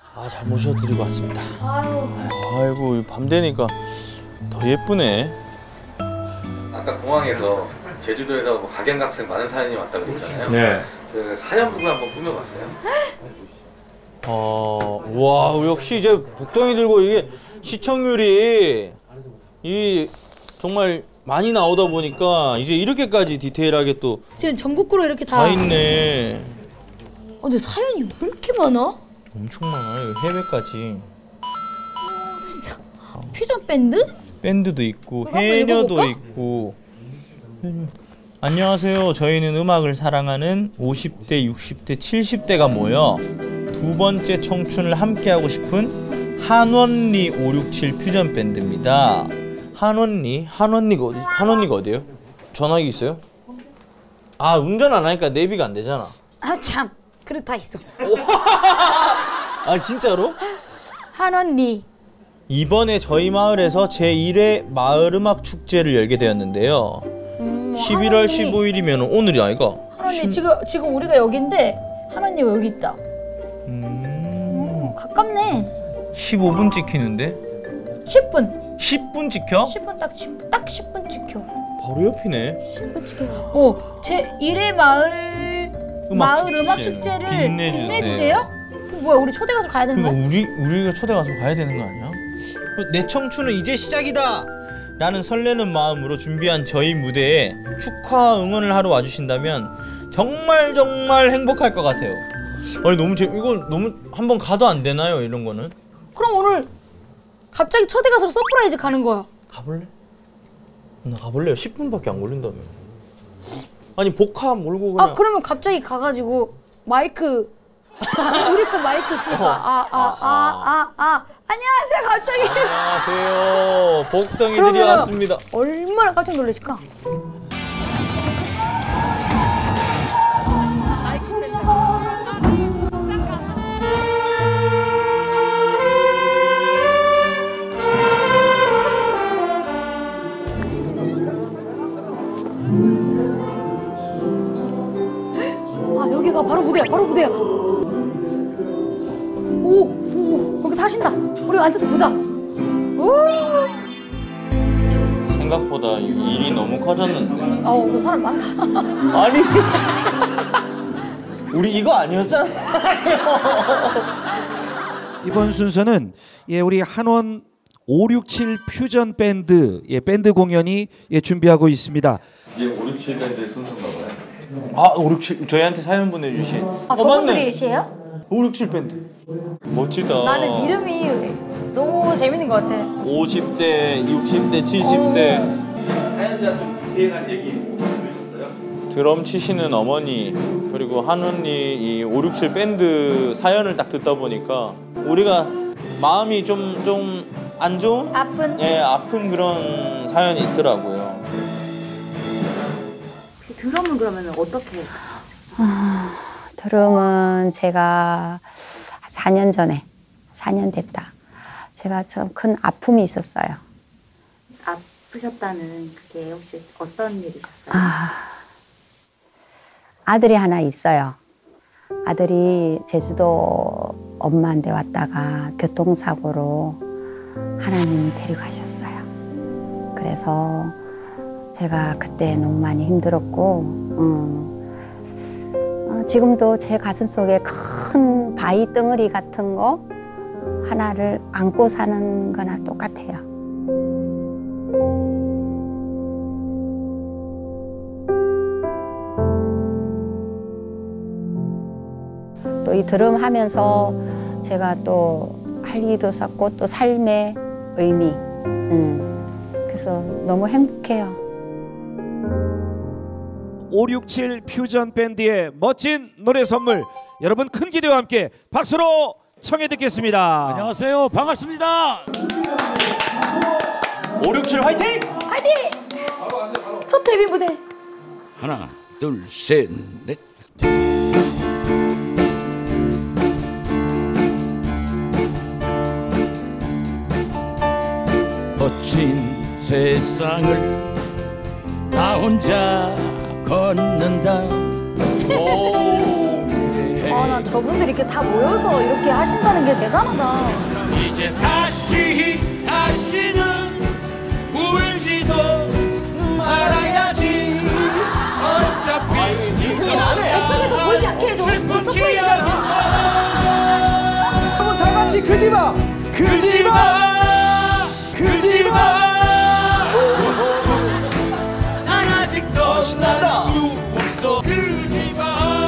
아, 잘 모셔드리고 왔습니다. 아이고, 밤 되니까 더 예쁘네. 아까 공항에서 제주도에서 뭐 각양각색 많은 사연이 왔다고 그랬잖아요. 네. 저희가 사연북을 한번 꾸며봤어요. 와, 역시 이제 복덩이 들고 이게 시청률이 정말 많이 나오다 보니까 이제 이렇게까지 디테일하게 또 지금 전국구로 이렇게 다 있네. 근데 사연이 왜 이렇게 많아? 엄청 많아요. 해외까지. 진짜 퓨전 밴드? 밴드도 있고 한번 해녀도 읽어볼까? 있고. 안녕하세요. 저희는 음악을 사랑하는 50대, 60대, 70대가 모여 두 번째 청춘을 함께하고 싶은 한원리 567 퓨전 밴드입니다. 한원리가 어디예요? 전화기 있어요? 아, 운전 안 하니까 내비가 안 되잖아. 아 참, 그래도 다 있어. 아, 진짜로? 한원리. 이번에 저희 마을에서 제1회 마을음악 축제를 열게 되었는데요. 11월 15일이면 오늘이 아이가? 한원리 지금 우리가 여기인데 한원리가 여기 있다. 가깝네. 15분 찍히는데? 10분. 10분 찍혀? 10분 딱 10분 찍혀. 바로 옆이네. 10분 찍혀. 제 1회 마을 음악 축제를 빛내주세요? 뭐야, 우리 초대 가수 가야 되는 거야? 그러니까 우리가 초대 가수 가야 되는 거 아니야? 내 청춘은 이제 시작이다! 라는 설레는 마음으로 준비한 저희 무대에 축하 응원을 하러 와주신다면 정말 행복할 것 같아요. 아니 이건 너무 한번 가도 안 되나요, 이런 거는? 그럼 오늘 갑자기 초대 가수로 서프라이즈 가는 거야. 가볼래? 나 가볼래요. 10분밖에 안 걸린다며. 아니 복합 몰고 그냥. 아, 그러면 갑자기 가가지고 마이크 우리 거 마이크 쓰니까 안녕하세요. 갑자기 안녕하세요. 복덩이들이 왔습니다. 얼마나 깜짝 놀라실까? 아, 여기가 바로 무대야. 오, 여기 사신다. 우리 앉아서 보자. 오. 생각보다 일이 너무 커졌는데. 여기 사람 많다. 아니 우리 이거 아니었잖아요. 이번 순서는 우리 한원 567 퓨전 밴드 밴드 공연이 준비하고 있습니다. 이제 567 밴드의 순서인가 봐요. 아, 567 저희한테 사연 보내주신. 저분들이시에요? 567 밴드. 멋지다. 나는 이름이 너무 재밌는 것 같아. 50대, 60대, 70대. 사연자 좀 디테일한 얘기 들으셨어요? 드럼 치시는 어머니, 그리고 한원리 이 567 밴드 사연을 딱 듣다 보니까 우리가 마음이 좀 안 좋은? 아픈? 아픈 그런 사연이 있더라고요. 드럼은 그러면 어떻게 해요? 드럼은 제가 4년 전에, 4년 됐다. 제가 좀 큰 아픔이 있었어요. 아프셨다는 그게 혹시 어떤 일이셨어요? 아들이 하나 있어요. 아들이 제주도 엄마한테 왔다가 교통사고로 하나님이 데려가셨어요. 그래서 제가 그때 너무 많이 힘들었고 지금도 제 가슴속에 큰 바위 덩어리 같은 거 하나를 안고 사는 거나 똑같아요. 또 이 드럼 하면서 제가 또 활기도 쌓고 또 삶의 의미 그래서 너무 행복해요. 567 퓨전 밴드의 멋진 노래 선물 여러분 큰 기대와 함께 박수로 청해 듣겠습니다. 안녕하세요. 반갑습니다. 567 화이팅! 화이팅! 첫 데뷔 무대. 하나, 둘, 셋, 넷. 거친 세상을 나 혼자 걷는다. 난 저분들이 이렇게 다 모여서 이렇게 하신다는 게 대단하다. 이제 다시는 울지도 말아야지. 어차피 백석에서 보이지 않게 해줘. 벌써 보이잖아. 여러분 다 같이 그지마 난 아직도 신난다. 수 없어 그지마.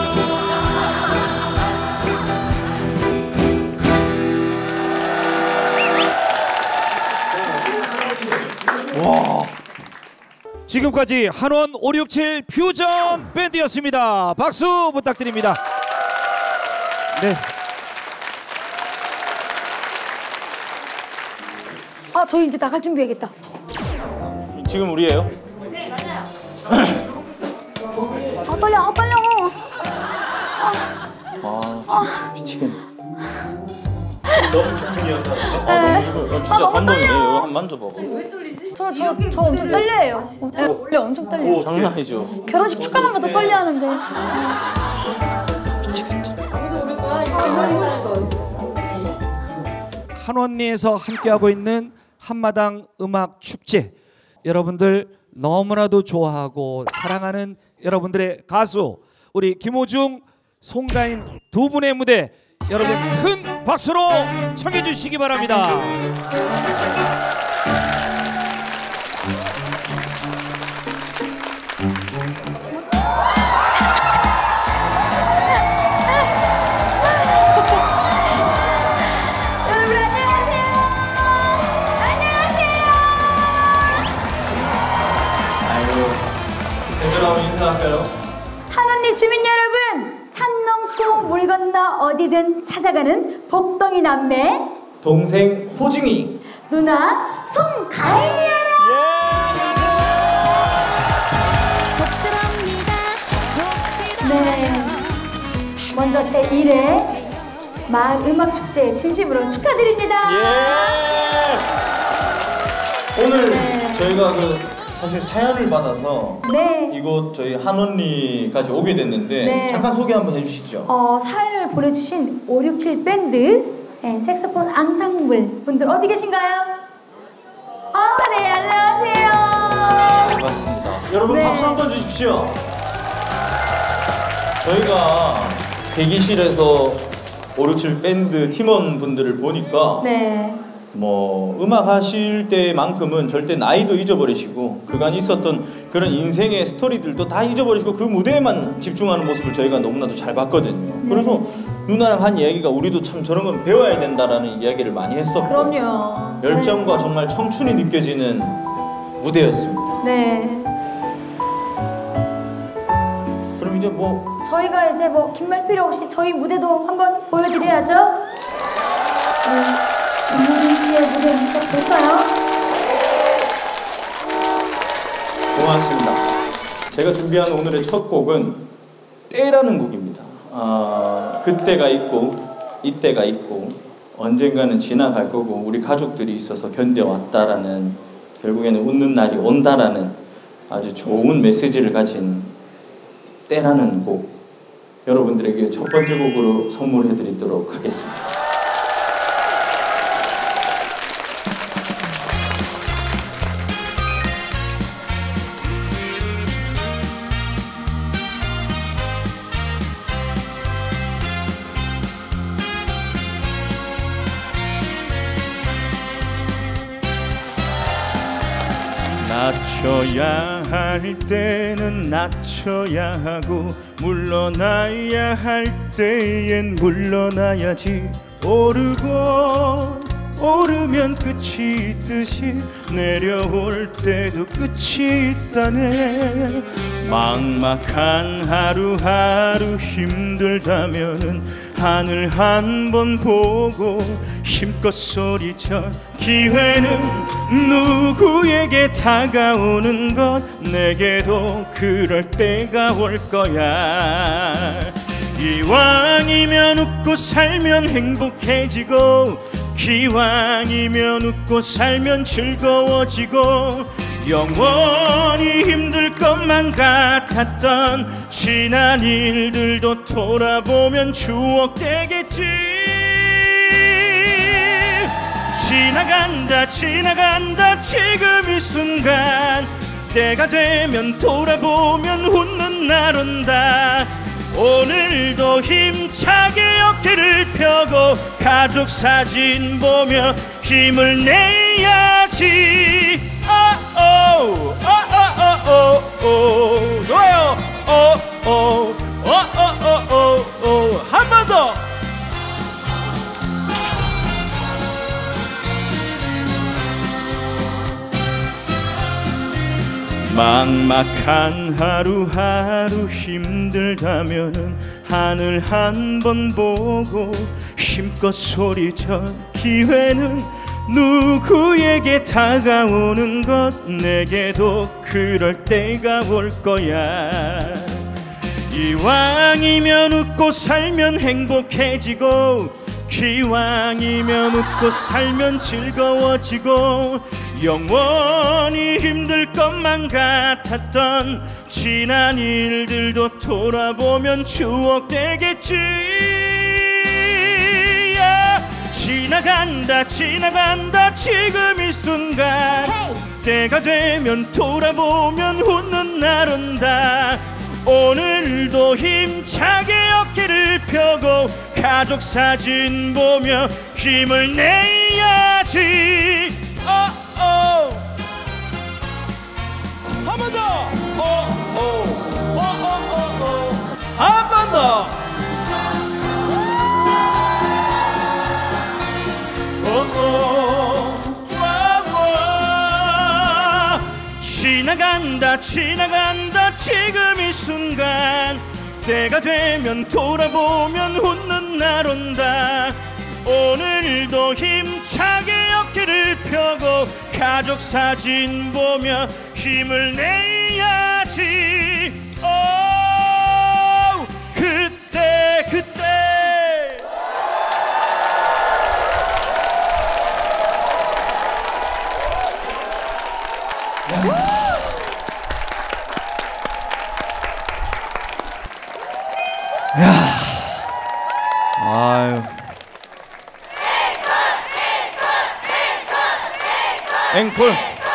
와. 지금까지 한원 567 퓨전 밴드였습니다. 박수 부탁드립니다. 네. 아, 저희 이제 나갈 준비해야겠다. 지금 우리예요? 아, 떨려. 아, 떨려. 아 진짜 미치겠네. 너무 집중이었다. 진짜 너무 감동이네. 떨려. 이거 한번 만져봐봐. 저 엄청 떨려요. 네, 원래 엄청 떨려요. 오, 장난 아니죠. 결혼식 축하만 가도 떨려하는데. 한원리에서 함께하고 있는 한마당 음악 축제, 여러분들 너무나도 좋아하고 사랑하는 여러분들의 가수 우리 김호중, 송가인 두 분의 무대 여러분 큰 박수로 청해 주시기 바랍니다. 여러분 안녕하세요. 대표라고 인사할까요? 한원리 주민 여러분, 산 넘고 물 건너 어디든 찾아가는 복덩이 남매 동생 호중이. 누나 송가인이야라. 네, 먼저 제 1회 마을 음악 축제 진심으로 축하드립니다. 오늘 네. 저희가 사실 사연을 받아서 네. 이곳 저희 한원리까지 오게 됐는데 네. 잠깐 소개 한번 해주시죠. 사연을 보내주신 567 밴드 색소폰 앙상블 분들 어디 계신가요? 네, 안녕하세요. 반갑습니다. 여러분 네. 박수 한번 주십시오. 저희가 대기실에서 567 밴드 팀원 분들을 보니까 네. 뭐 음악 하실 때만큼은 절대 나이도 잊어버리시고 그간 있었던 그런 인생의 스토리들도 다 잊어버리시고 그 무대에만 집중하는 모습을 저희가 너무나도 잘 봤거든요. 그래서 누나랑 한 이야기가 우리도 참 저런 건 배워야 된다라는 이야기를 많이 했었고 그럼요. 열정과 정말 청춘이 느껴지는 무대였습니다. 네. 그럼 이제 뭐 저희가 이제 뭐 긴 말 필요 없이 저희 무대도 한번 보여드려야죠. 김호중 씨의 무대 한번 볼까요? 고맙습니다. 제가 준비한 오늘의 첫 곡은 때라는 곡입니다. 그때가 있고 이때가 있고 언젠가는 지나갈 거고 우리 가족들이 있어서 견뎌왔다라는, 결국에는 웃는 날이 온다라는 아주 좋은 메시지를 가진 때라는 곡, 여러분들에게 첫 번째 곡으로 선물해 드리도록 하겠습니다. 낮춰야 할 때는 낮춰야 하고 물러나야 할 때엔 물러나야지. 오르면 끝이 있듯이 내려올 때도 끝이 있다네. 막막한 하루하루 힘들다면은 하늘 한번 보고 힘껏 소리쳐. 기회는 누구에게 다가오는 것, 내게도 그럴 때가 올 거야. 이왕이면 웃고 살면 행복해지고, 기왕이면 웃고 살면 즐거워지고, 영원히 힘들 것만 같았던 지난 일들도 돌아보면 추억되겠지. 지나간다 지나간다 지금 이 순간, 때가 되면 돌아보면 웃는 날 온다. 오늘도 힘차게 어깨를 펴고 가족 사진 보며 힘을 내야지. 좋아요. 한 번 더. 막막한 하루하루 힘들다면은 하늘 한 번 보고 힘껏 소리쳐. 기회는 누구에게 다가오는 것, 내게도 그럴 때가 올 거야. 이왕이면 웃고 살면 행복해지고, 기왕이면 웃고 살면 즐거워지고, 영원히 힘들 것만 같았던 지난 일들도 돌아보면 추억되겠지. 지나간다 지나간다 지금 이 순간, 때가 되면 돌아보면 웃는 날 온다. 오늘도 힘차게 어깨를 펴고 가족 사진 보며 힘을 내야지. 한 번 더. 한 번 더. 지나간다 지나간다 지금 이 순간, 때가 되면 돌아보면 웃는 날 온다. 오늘도 힘차게 어깨를 펴고 가족 사진 보며 힘을 내야지. 그때 그때. 아유. 앵콜.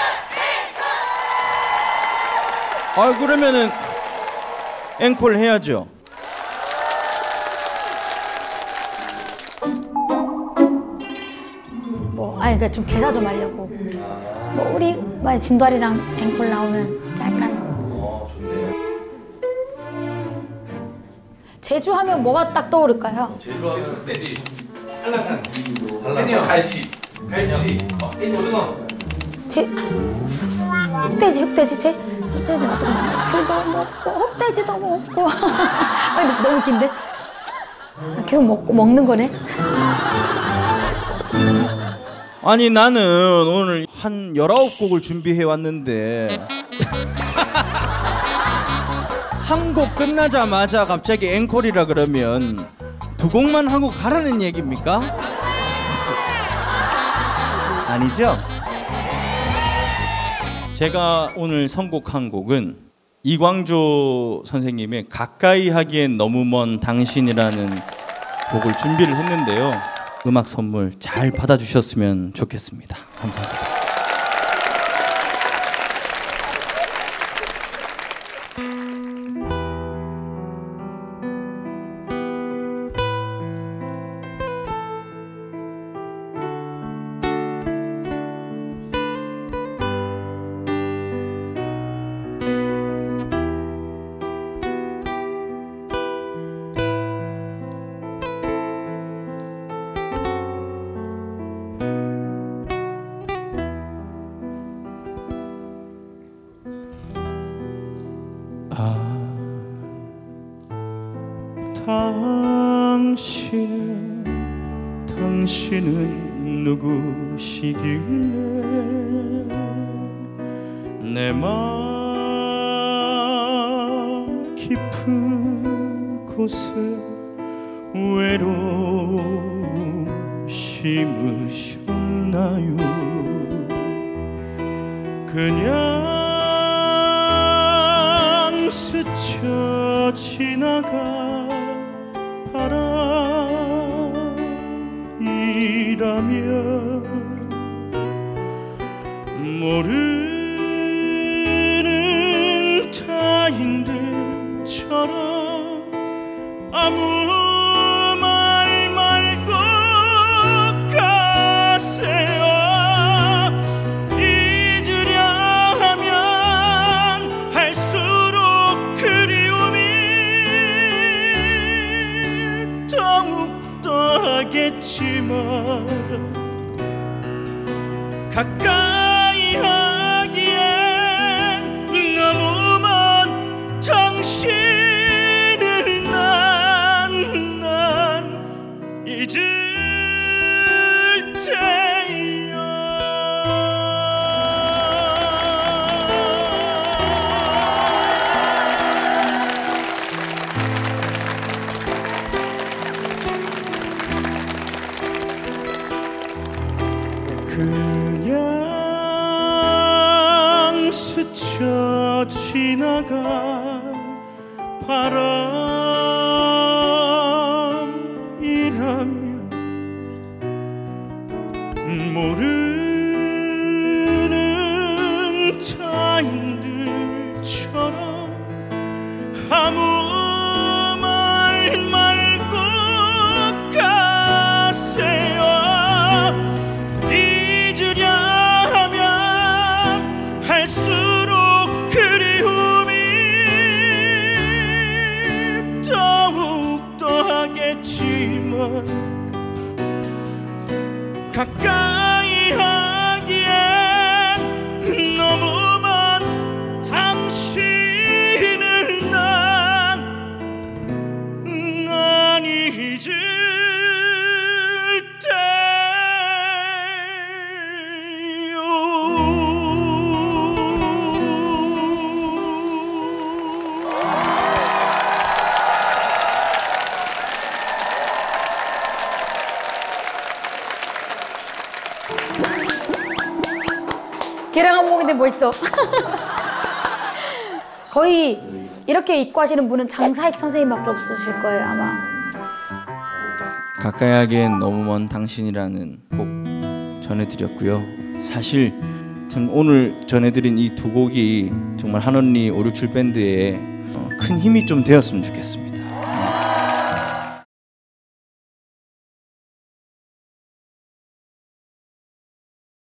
아, 그러면은 앵콜 해야죠. 아니 그러니까 좀 개사 좀 하려고. 뭐 우리 만약 진도아리랑 앵콜 나오면 잠깐. 제주 하면 뭐가 딱 떠오를까요? 제주 하면 흑돼지, 한라산, 한라산, 갈치, 오징어. 흑돼지 어떻게 귤도 먹고 흑돼지도 먹고. 아니 너무 웃긴데? 계속 먹는 거네. 아니 나는 오늘 한 19곡을 준비해 왔는데 한 곡 끝나자마자 갑자기 앵콜이라 그러면 2곡만 하고 가라는 얘기입니까? 아니죠? 제가 오늘 선곡한 곡은 이광조 선생님의 가까이 하기엔 너무 먼 당신이라는 곡을 준비를 했는데요. 음악 선물 잘 받아주셨으면 좋겠습니다. 감사합니다. 당신은 누구시길래 내 마음 깊은 곳에 외로움 심으셨나요? 그냥 스쳐 지나간 바람이라면 모르는 타인들처럼 아무 말 말고 가세요. 잊으려 하면 할수록 그리움이 더욱더 하겠지만 가까이 하기엔 너무 먼 당신을 난 잊을 때요. 그냥 스쳐 지나간 바람이라면 모르는 타인들처럼 아무 말 말고 가세요. 잊으려 하면 할수록 그리움이 더욱더 하겠지만 가까이 하기엔 너무 먼 당신을 난 잊을 계량 한복인데 멋있어. 거의 이렇게 입고 하시는 분은 장사익 선생님밖에 없으실 거예요 아마. 가까이 하기엔 너무 먼 당신이라는 곡 전해드렸고요. 사실 전 오늘 전해드린 이 두 곡이 정말 한언니 567 밴드에 큰 힘이 좀 되었으면 좋겠습니다.